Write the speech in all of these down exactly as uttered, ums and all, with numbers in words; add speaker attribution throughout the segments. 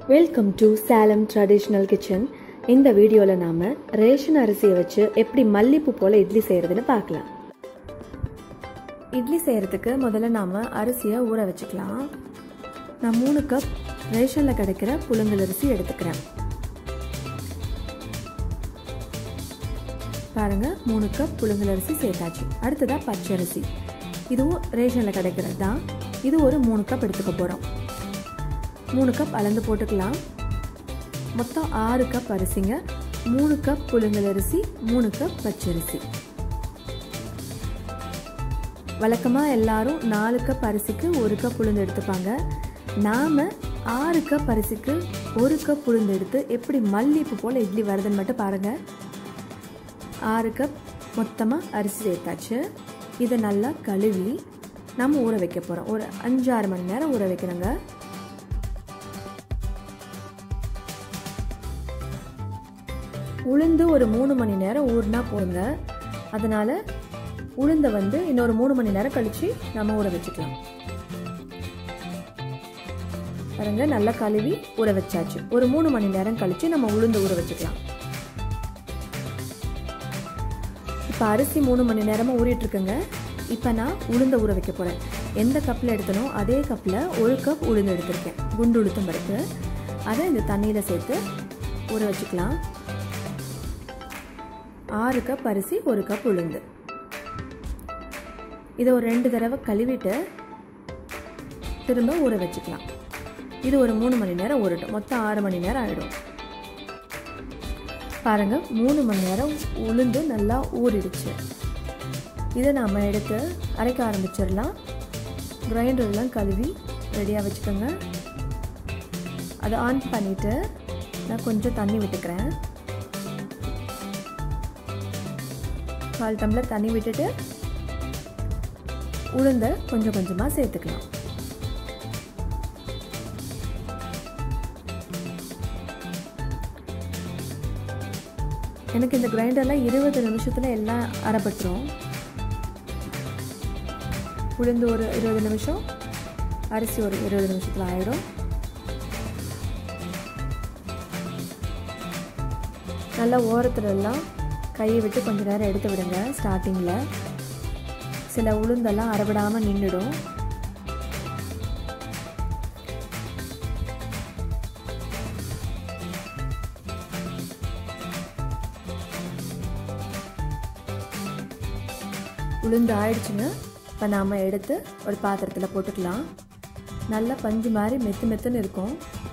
Speaker 1: Welcome to Salem traditional kitchen. இந்த வீடியோவில் நாம் ரேஷன் அரிசியை வச்சு எப்படி மல்லிப்பூ போல் இட்லி செய்கிறதுன்னு பார்க்கலாம். இட்லி செய்கிறதுக்கு முதல்ல நாம் அரிசியை ஊற வச்சுக்கலாம். நான் மூணு கப் ரேஷனில் கிடைக்கிற புழுங்கல் அரிசி எடுத்துக்கிறேன். பாருங்கள், மூணு கப் புழுங்கல் அரிசி சேர்த்தாச்சு. அடுத்ததாக பச்சரிசி, இதுவும் ரேஷனில் கிடைக்கிறது தான். இது ஒரு மூணு கப் எடுத்துக்க போகிறோம். மூணு கப் அளந்து போட்டுக்கலாம். மொத்தம் ஆறு கப் அரிசிங்க. மூணு கப் புழுங்கல் அரிசி, மூணு கப் பச்சரிசி. வழக்கமாக எல்லாரும் நாலு கப் அரிசிக்கு ஒரு கப் உளுந்து எடுத்துப்பாங்க. நாம் ஆறு கப் அரிசிக்கு ஒரு கப் உளுந்து எடுத்து எப்படி மல்லிப்பூ போல் இட்லி வருதுன்னு மட்டும் பாருங்கள். ஆறு கப் மொத்தமாக அரிசி சேர்த்தாச்சு. இதை நல்லா கழுவி நம்ம ஊற வைக்க போகிறோம். ஒரு அஞ்சாறு மணி நேரம் ஊற வைக்கிறோங்க. உளுந்து ஒரு மூணு மணி நேரம் ஊறினா போடுங்க. அதனால் உளுந்தை வந்து இன்னொரு மூணு மணி நேரம் கழித்து நம்ம ஊற வச்சுக்கலாம். பாருங்க, நல்லா கழுவி ஊற வச்சாச்சு. ஒரு மூணு மணி நேரம் கழித்து நம்ம உளுந்து ஊற வச்சுக்கலாம். இப்போ அரிசி மூணு மணி நேரமாக ஊறிட்டுருக்குங்க. இப்போ நான் உளுந்தை ஊற வைக்க போகிறேன். எந்த கப்பில் எடுத்தனோ அதே கப்பில் ஒரு கப் உளுந்து எடுத்திருக்கேன். குண்டு உளுத்தம் பருப்பு. அதை இந்த தண்ணியில் சேர்த்து ஊற வச்சுக்கலாம். ஆறு கப் அரிசி, ஒரு கப் உளுந்து. இதை ஒரு ரெண்டு தடவை கழுவிட்டு திரும்ப ஊற வச்சுக்கலாம். இது ஒரு மூணு மணி நேரம் ஊறட்டும். மொத்தம் ஆறு மணி நேரம் ஆகிடும். பாருங்கள், மூணு மணி நேரம் உளுந்து நல்லா ஊறிடுச்சு. இதை நாம் எடுத்து அரைக்க ஆரம்பிச்சிடலாம். கிரைண்டர்லாம் கழுவி ரெடியாக வச்சுக்கோங்க. அதை ஆன் பண்ணிவிட்டு நான் கொஞ்சம் தண்ணி விட்டுக்கிறேன். கால் டம்ளர் தண்ணி விட்டுட்டு உளுந்தை கொஞ்சம் கொஞ்சமாக சேர்த்துக்கலாம். எனக்கு இந்த கிரைண்டரில் இருபது நிமிஷத்தில் எல்லாம் அரைப்பட்டுரும். உளுந்து ஒரு இருபது நிமிஷம், அரிசி ஒரு இருபது நிமிஷத்தில் ஆகிடும். நல்லா ஓரத்துலலாம் கையை விட்டு கொஞ்ச நேரம் எடுத்து விடுங்க. ஸ்டார்டிங்கில் சில உளுந்தெல்லாம் அரைவிடாமல் நின்றுடும். உளுந்து ஆயிடுச்சுங்க. இப்போ நாம் எடுத்து ஒரு பாத்திரத்தில் போட்டுக்கலாம். நல்லா பஞ்சு மாதிரி மெத்து மெத்துன்னு இருக்கும்.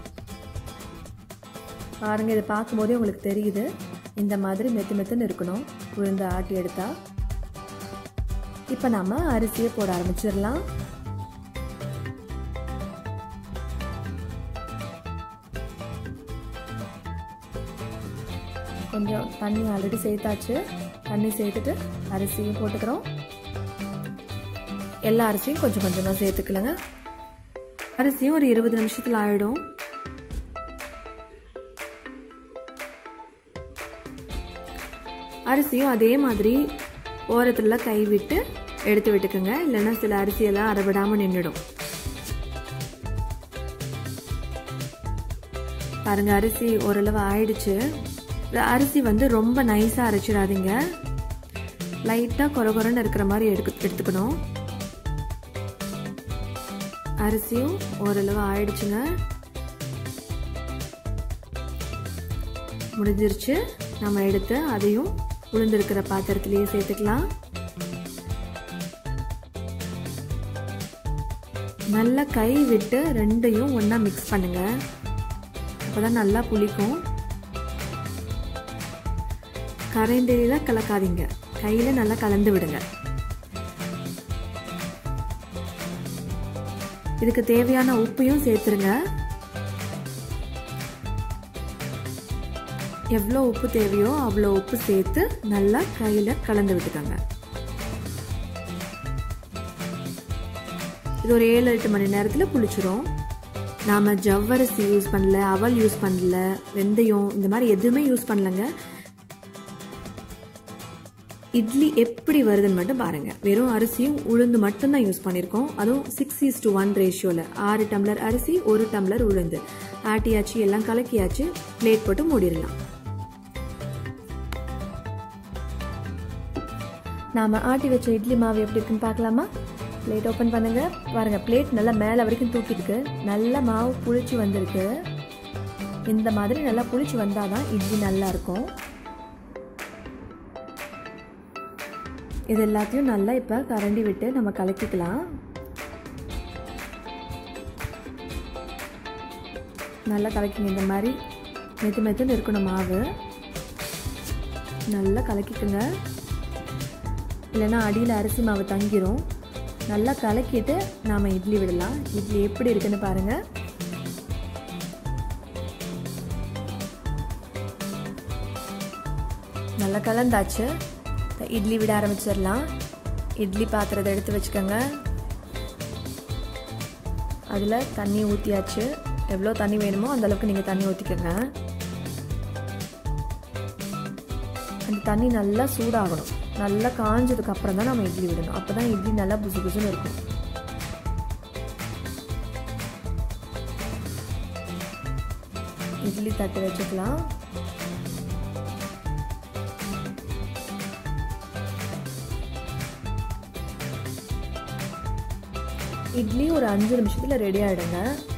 Speaker 1: பாருங்கள், இதை பார்க்கும்போதே உங்களுக்கு தெரியுது. இந்த மாதிரி மெத்து மெத்துன்னு இருக்கணும் உளுந்து ஆட்டி எடுத்தா. இப்போ நாம் அரிசியை போட ஆரம்பிச்சிடலாம். கொஞ்சம் தண்ணி ஆல்ரெடி சேர்த்தாச்சு. தண்ணி சேர்த்துட்டு அரிசியும் போட்டுக்கிறோம். எல்லா அரிசியும் கொஞ்சம் கொஞ்சமாக சேர்த்துக்கலங்க. அரிசியும் ஒரு இருபது நிமிஷத்தில் ஆகிடும். அரிசியும் அதே மாதிரி ஓரத்துல கை விட்டு எடுத்து விட்டுக்குங்க. இல்லைன்னா சில அரிசியெல்லாம் அரைவிடாமல் நின்றுடும். பாருங்க, அரிசி ஓரளவு ஆயிடுச்சு. அரிசி வந்து ரொம்ப நைஸாக அரைச்சிடாதீங்க. லைட்டாக கொர கொரன்னு இருக்கிற மாதிரி எடுக்க எடுத்துக்கணும். அரிசியும் ஓரளவு ஆயிடுச்சுங்க. முடிஞ்சிருச்சு. நம்ம எடுத்து அதையும் உளுந்திருக்கிற பாத்திரத்திலேயே சேர்த்துக்கலாம். நல்லா கை விட்டு ரெண்டையும் ஒன்றா மிக்ஸ் பண்ணுங்க. அப்போதான் நல்லா புளிக்கும். கரைந்தெறியில கலக்காதீங்க. கையில் நல்லா கலந்து விடுங்க. இதுக்கு தேவையான உப்பையும் சேர்த்துருங்க. எவ்வளோ உப்பு தேவையோ அவ்வளோ உப்பு சேர்த்து நல்லா கையில் கலந்து விட்டுக்கோங்க. இது ஒரு ஏழு எட்டு மணி நேரத்தில் புளிச்சிரும். நாம் ஜவ்வரிசி யூஸ் பண்ணல, அவல் யூஸ் பண்ணல, வெந்தயம் இந்த மாதிரி எதுவுமே யூஸ் பண்ணலங்க. இட்லி எப்படி வருதுன்னு மட்டும் பாருங்கள். வெறும் அரிசியும் உளுந்து மட்டும்தான் யூஸ் பண்ணியிருக்கோம். அதுவும் சிக்ஸ் ஈஸ் டு ஒன் ரேஷியோவில். ஆறு டம்ளர் அரிசி, ஒரு டம்ளர் உளுந்து. ஆட்டியாச்சு, எல்லாம் கலக்கியாச்சு. பிளேட் போட்டு மூடிடலாம். நாம ஆட்டி வச்ச இட்லி மாவு எப்படி இருக்குன்னு பார்க்கலாமா? பிளேட் ஓப்பன் பண்ணுங்க. பாருங்க, பிளேட் நல்லா மேலே வரைக்கும் தூக்கிருக்கு. நல்ல மாவு புளிச்சு வந்திருக்கு. இந்த மாதிரி நல்லா புளிச்சு வந்தாதான் இட்லி நல்லா இருக்கும். இது எல்லாத்தையும் நல்லா இப்போ கரண்டி விட்டு நம்ம கலக்கிக்கலாம். நல்லா கலக்கிங்க. இந்த மாதிரி மெத்து மெத்துன்னு இருக்கணும் மாவு. நல்லா கலக்கிக்குங்க, இல்லைன்னா அடியில் அரிசி மாவு தங்கிரும். நல்லா கலக்கிட்டு நாம் இட்லி விடலாம். இட்லி எப்படி இருக்குன்னு பாருங்கள். நல்லா கலந்தாச்சு. இட்லி விட ஆரம்பிச்சிடலாம். இட்லி பாத்திரத்தை எடுத்து வச்சுக்கோங்க. அதில் தண்ணி ஊற்றியாச்சு. எவ்வளோ தண்ணி வேணுமோ அந்த அளவுக்கு நீங்கள் தண்ணி ஊற்றிக்கோங்க. அந்த தண்ணி நல்லா சூடாகணும். நல்லா காஞ்சதுக்கு அப்புறம் தான் நம்ம இட்லி விடணும். அப்போ தான் இட்லி நல்லா புசு புசுன்னு இருக்கும். இட்லி தட்டு வச்சுக்கலாம். இட்லி ஒரு அஞ்சு நிமிஷத்துல ரெடி ஆயிடுங்க.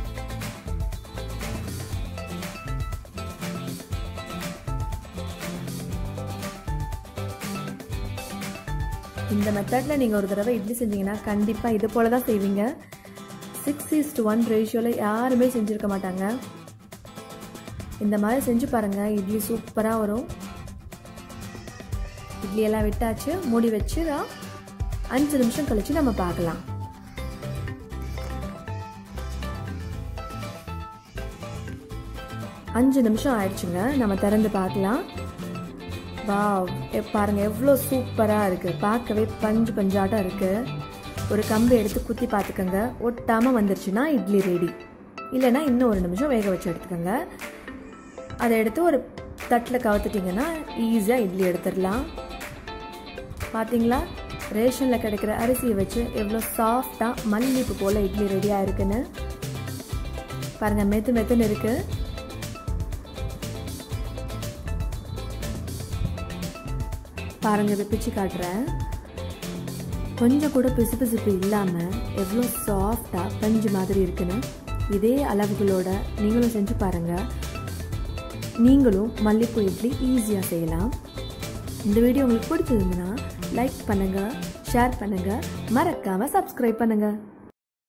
Speaker 1: இந்த மெத்தட்ல நீங்க ஒரு தடவை இட்லி செஞ்சீங்கன்னா கண்டிப்பா இது போல தான் செய்வீங்க. சிக்ஸ் இஸ் டு ஒன் ரேஷியோல யாருமே செஞ்சிருக்க மாட்டாங்க. இந்த மாதிரி செஞ்சு பாருங்க, இட்லி சூப்பரா வரும். இட்லி எல்லாம் விட்டாச்சு. மூடி வச்சு அஞ்சு நிமிஷம் கழிச்சு நம்ம பார்க்கலாம். அஞ்சு நிமிஷம் ஆயிடுச்சுங்க. நம்ம திறந்து பார்க்கலாம். வாவ், பாருங்க எவ்வளோ சூப்பராக இருக்குது. பார்க்கவே பஞ்சு பஞ்சாட்டம் இருக்குது. ஒரு கம்பு எடுத்து குத்தி பார்த்துக்கோங்க. ஒட்டாமல் வந்துருச்சுன்னா இட்லி ரெடி. இல்லைன்னா இன்னும் ஒரு நிமிஷம் வேக வச்சு எடுத்துக்கோங்க. அதை எடுத்து ஒரு தட்டில் கவுத்துட்டிங்கன்னா ஈஸியாக இட்லி எடுத்துடலாம். பார்த்தீங்களா, ரேஷனில் கிடைக்கிற அரிசியை வச்சு எவ்வளோ சாஃப்டாக மல்லிப்பூ போல் இட்லி ரெடியாக இருக்குன்னு பாருங்கள். மெத்து மெத்துன்னு இருக்குது. பாருங்க, இதை பிச்சு காட்டுறேன். கொஞ்சம் கூட பிசு பிசுப்பு இல்லாமல் எவ்வளோ சாஃப்டாக பஞ்சு மாதிரி இருக்குன்னு. இதே அளவுகளோட நீங்களும் செஞ்சு பாருங்கள். நீங்களும் மல்லிப்பூ இட்லி ஈஸியாக செய்யலாம். இந்த வீடியோ உங்களுக்கு பிடிச்சிருந்துன்னா லைக் பண்ணுங்கள், ஷேர் பண்ணுங்கள், மறக்காமல் சப்ஸ்கிரைப் பண்ணுங்கள்.